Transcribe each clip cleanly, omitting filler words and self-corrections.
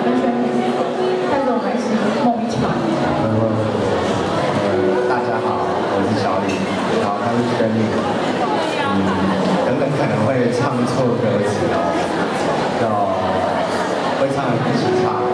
跟轩宇带着我们一起梦一场。 大家好，我是小李，然后他是轩宇。等等可能会唱错歌词哦，会唱一起唱。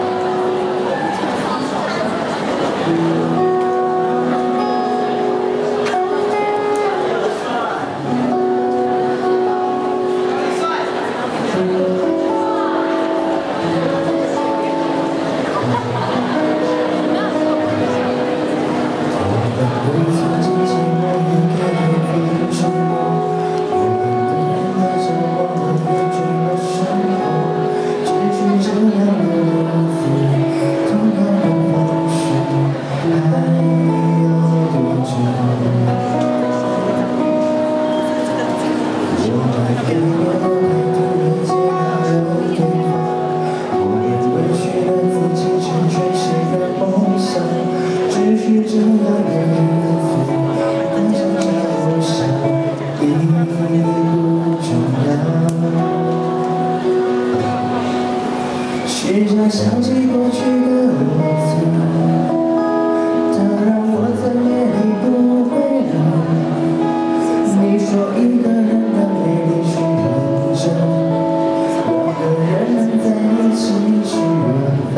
时常想起过去的我曾，它让我再美丽不回头。你说一个人的美丽是认真，两个人能在一起是缘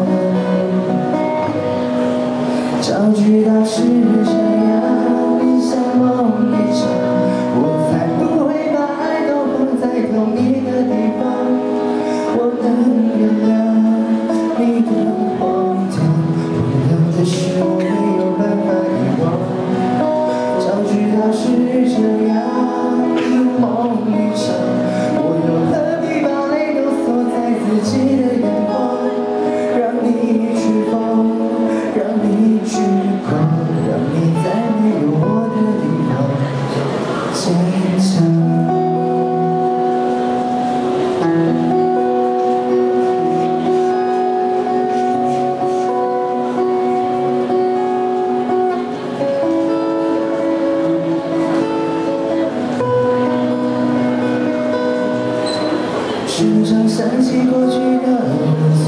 分。早知道是这样，像梦一场，我才不会把爱都放在同一个地方。我能原谅你的荒唐，同样的事我没有办法遗忘。早知道是这样，梦一场，我又何必把泪都锁在自己的眼眶？让你去疯，让你去狂，让你在没有我的地方坚强。时常想起过去的我